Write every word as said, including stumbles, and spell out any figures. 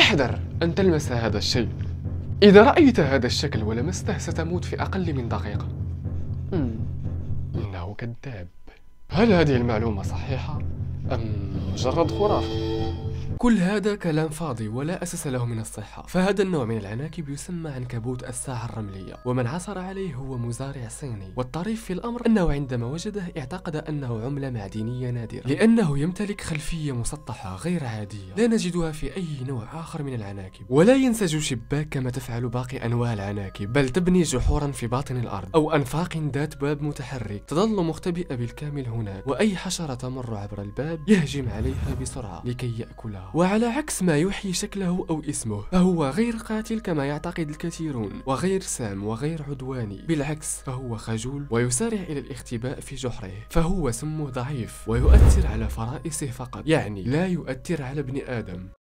احذر أن تلمس هذا الشيء. إذا رأيت هذا الشكل ولمسته ستموت في أقل من دقيقة. مم. إنه كذاب. هل هذه المعلومة صحيحة أم مجرد خرافة؟ كل هذا كلام فاضي ولا أساس له من الصحة. فهذا النوع من العناكب يسمى عنكبوت الساعة الرملية، ومن عثر عليه هو مزارع صيني. والطريف في الأمر أنه عندما وجده اعتقد أنه عملة معدنية نادرة، لأنه يمتلك خلفية مسطحة غير عادية لا نجدها في أي نوع آخر من العناكب. ولا ينسج شباك كما تفعل باقي أنواع العناكب، بل تبني جحورا في باطن الأرض أو أنفاق ذات باب متحرك تظل مختبئة بالكامل هناك، وأي حشرة تمر عبر الباب يهجم عليها بسرعة لكي يأكلها. وعلى عكس ما يحيي شكله أو اسمه، فهو غير قاتل كما يعتقد الكثيرون، وغير سام وغير عدواني. بالعكس، فهو خجول ويسارع إلى الاختباء في جحره. فهو سمه ضعيف ويؤثر على فرائسه فقط، يعني لا يؤثر على ابن آدم.